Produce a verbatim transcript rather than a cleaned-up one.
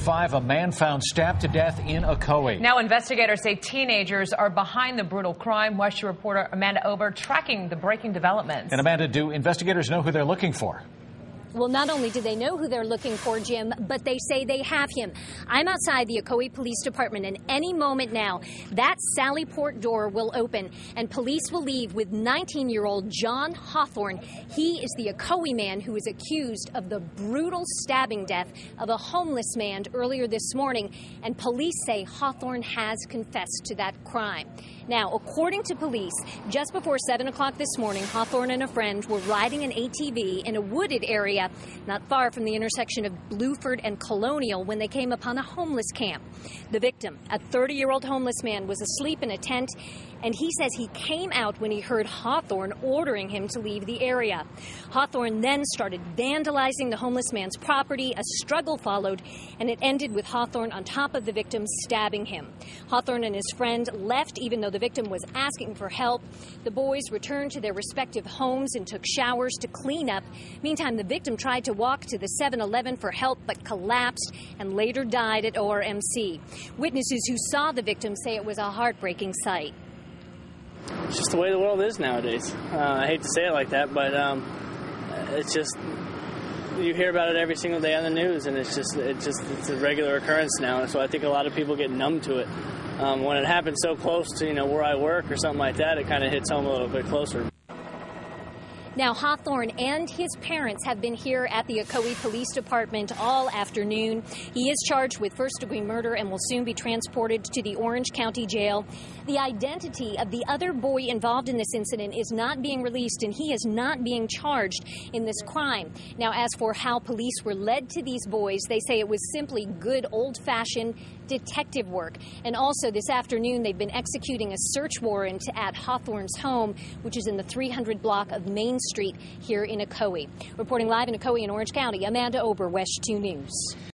Five, a man found stabbed to death in Ocoee. Now investigators say teenagers are behind the brutal crime. West Shore reporter Amanda Ober tracking the breaking developments. And Amanda, do investigators know who they're looking for? Well, not only do they know who they're looking for, Jim, but they say they have him. I'm outside the Ocoee Police Department, and any moment now, that Sally Port door will open, and police will leave with nineteen-year-old John Hawthorne. He is the Ocoee man who is accused of the brutal stabbing death of a homeless man earlier this morning, and police say Hawthorne has confessed to that crime. Now, according to police, just before seven o'clock this morning, Hawthorne and a friend were riding an A T V in a wooded area not far from the intersection of Bluford and Colonial when they came upon a homeless camp. The victim, a thirty-year-old homeless man, was asleep in a tent, and he says he came out when he heard Hawthorne ordering him to leave the area. Hawthorne then started vandalizing the homeless man's property. A struggle followed, and it ended with Hawthorne on top of the victim, stabbing him. Hawthorne and his friend left even though the victim was asking for help. The boys returned to their respective homes and took showers to clean up. Meantime, the victim tried to walk to the seven eleven for help but collapsed and later died at O R M C. Witnesses who saw the victim say it was a heartbreaking sight. It's just the way the world is nowadays. Uh, I hate to say it like that, but um, it's just, you hear about it every single day on the news, and it's just, it's just, it's a regular occurrence now. And so I think a lot of people get numb to it. Um, when it happens so close to, you know, where I work or something like that, it kind of hits home a little bit closer. Now, Hawthorne and his parents have been here at the Ocoee Police Department all afternoon. He is charged with first-degree murder and will soon be transported to the Orange County Jail. The identity of the other boy involved in this incident is not being released, and he is not being charged in this crime. Now, as for how police were led to these boys, they say it was simply good old-fashioned detective work. And also this afternoon, they've been executing a search warrant at Hawthorne's home, which is in the three hundred block of Main Street here in Ocoee. Reporting live in Ocoee and Orange County, Amanda Ober, West two News.